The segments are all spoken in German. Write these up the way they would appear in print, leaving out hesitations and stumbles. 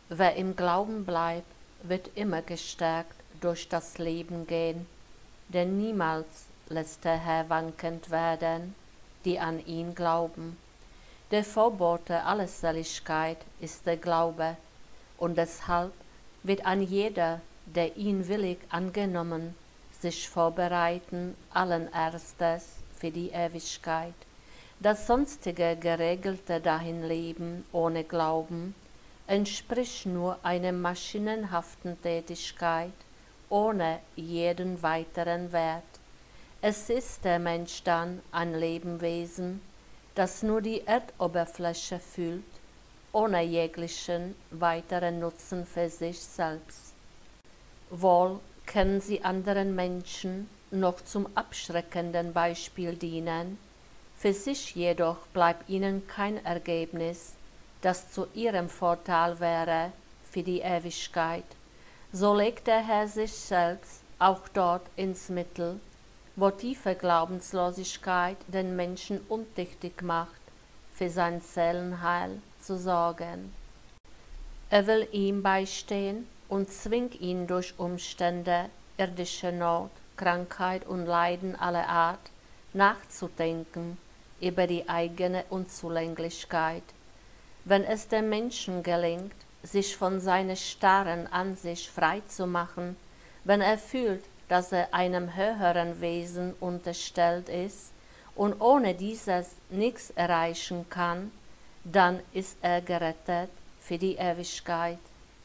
Wer im Glauben bleibt, wird immer gestärkt durch das Leben gehen, denn niemals lässt der Herr wankend werden, die an ihn glauben. Der Vorbote aller Seligkeit ist der Glaube, und deshalb wird ein jeder, der ihn willig angenommen, sich vorbereiten allen Erstes für die Ewigkeit. Das sonstige geregelte Dahinleben ohne Glauben entspricht nur einer maschinenhaften Tätigkeit ohne jeden weiteren Wert. Es ist der Mensch dann ein Lebewesen, das nur die Erdoberfläche fühlt, ohne jeglichen weiteren Nutzen für sich selbst. Wohl können sie anderen Menschen noch zum abschreckenden Beispiel dienen, für sich jedoch bleibt ihnen kein Ergebnis, das zu ihrem Vorteil wäre für die Ewigkeit. So legt der Herr sich selbst auch dort ins Mittel, wo tiefe Glaubenslosigkeit den Menschen untüchtig macht, für sein Seelenheil zu sorgen. Er will ihm beistehen und zwingt ihn durch Umstände, irdische Not, Krankheit und Leiden aller Art nachzudenken über die eigene Unzulänglichkeit. Wenn es dem Menschen gelingt, sich von seiner starren Ansicht frei zu machen, wenn er fühlt, dass er einem höheren Wesen unterstellt ist und ohne dieses nichts erreichen kann, dann ist er gerettet für die Ewigkeit.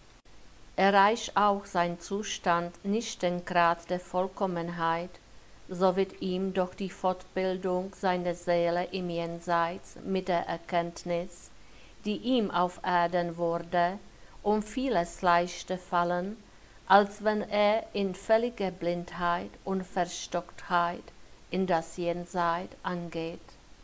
Erreicht auch sein Zustand nicht den Grad der Vollkommenheit, so wird ihm durch die Fortbildung seiner Seele im Jenseits mit der Erkenntnis, die ihm auf Erden wurde, um vieles leichter fallen, als wenn er in völliger Blindheit und Verstocktheit in das Jenseits angeht.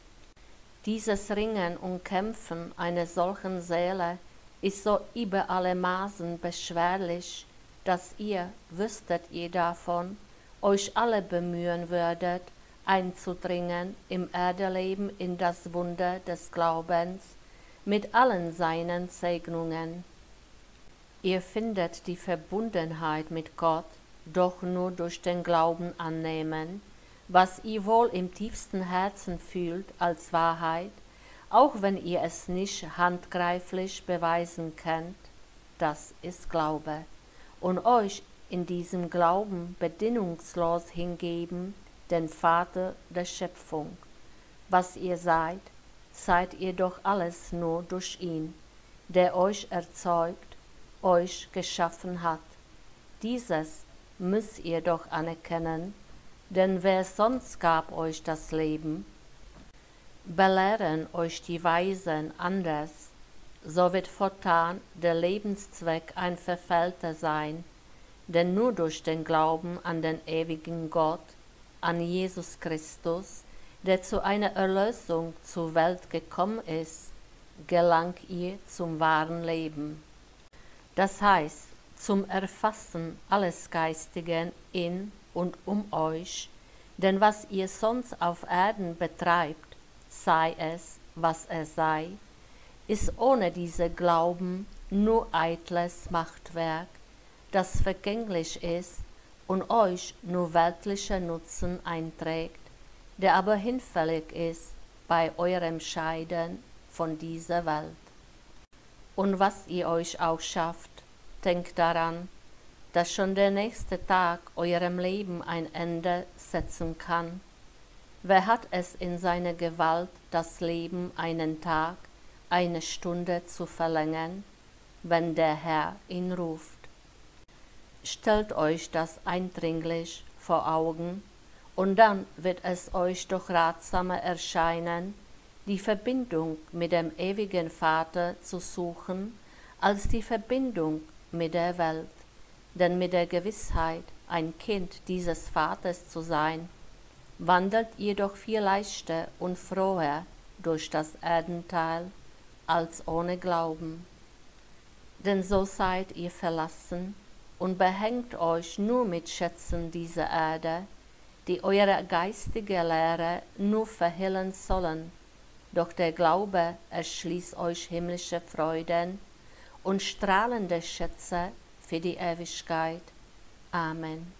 Dieses Ringen und Kämpfen einer solchen Seele ist so über alle Maßen beschwerlich, dass ihr, wüsstet ihr davon, euch alle bemühen würdet, einzudringen im Erdeleben in das Wunder des Glaubens mit allen seinen Segnungen. Ihr findet die Verbundenheit mit Gott doch nur durch den Glauben annehmen, was ihr wohl im tiefsten Herzen fühlt als Wahrheit, auch wenn ihr es nicht handgreiflich beweisen könnt, das ist Glaube, und euch in diesem Glauben bedingungslos hingeben, den Vater der Schöpfung. Was ihr seid, seid ihr doch alles nur durch ihn, der euch erzeugt, euch geschaffen hat. Dieses müsst ihr doch anerkennen, denn wer sonst gab euch das Leben? Belehren euch die Weisen anders, so wird fortan der Lebenszweck ein verfehlter sein, denn nur durch den Glauben an den ewigen Gott, an Jesus Christus, der zu einer Erlösung zur Welt gekommen ist, gelangt ihr zum wahren Leben. Das heißt, zum Erfassen alles Geistigen in und um euch, denn was ihr sonst auf Erden betreibt, sei es, was es sei, ist ohne diese Glauben nur eitles Machtwerk, das vergänglich ist und euch nur weltlicher Nutzen einträgt, der aber hinfällig ist bei eurem Scheiden von dieser Welt. Und was ihr euch auch schafft, denkt daran, dass schon der nächste Tag eurem Leben ein Ende setzen kann. Wer hat es in seiner Gewalt, das Leben einen Tag, eine Stunde zu verlängern, wenn der Herr ihn ruft? Stellt euch das eindringlich vor Augen, und dann wird es euch doch ratsamer erscheinen, die Verbindung mit dem ewigen Vater zu suchen, als die Verbindung mit der Welt. Denn mit der Gewissheit, ein Kind dieses Vaters zu sein, wandelt ihr doch viel leichter und froher durch das Erdenteil, als ohne Glauben. Denn so seid ihr verlassen und behängt euch nur mit Schätzen dieser Erde, die eure geistige Lehre nur verhüllen sollen, doch der Glaube erschließt euch himmlische Freuden und strahlende Schätze für die Ewigkeit. Amen.